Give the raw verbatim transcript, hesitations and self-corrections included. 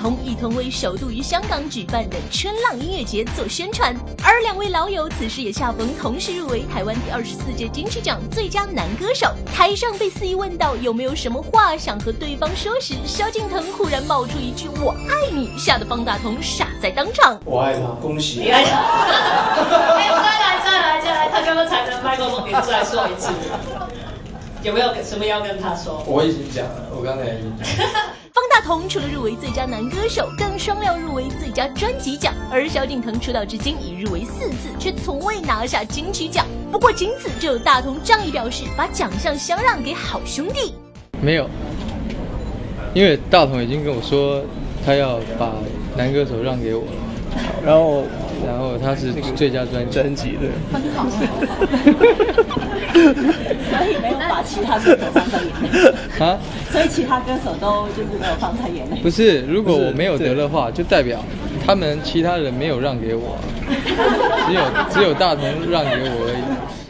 同一同为首度于香港举办的春浪音乐节做宣传，而两位老友此时也恰逢同时入围台湾第二十四届金曲奖最佳男歌手。台上被司仪问到有没有什么话想和对方说时，萧敬腾忽然冒出一句“我爱你”，吓得方大同傻在当场。 我爱他，恭喜！ 你爱他？哎，再来再来再来，他刚刚才能麦克风给出来说一次。有没有什么要跟他说？ 我已经讲了，我刚才已经讲了。 方大同除了入围最佳男歌手，更双料入围最佳专辑奖。而萧敬腾出道至今已入围四次，却从未拿下金曲奖。不过仅此，只有大同仗义表示把奖项相让给好兄弟。 没有，因为大同已经跟我说他要把男歌手让给我了，然后然后他是最佳专专辑的。 所以没有把其他歌手放在眼内啊？ 所以其他歌手都就是没有放在眼内。 不是，如果我没有得的话，就代表他们其他人没有让给我，只有只有大同让给我而已。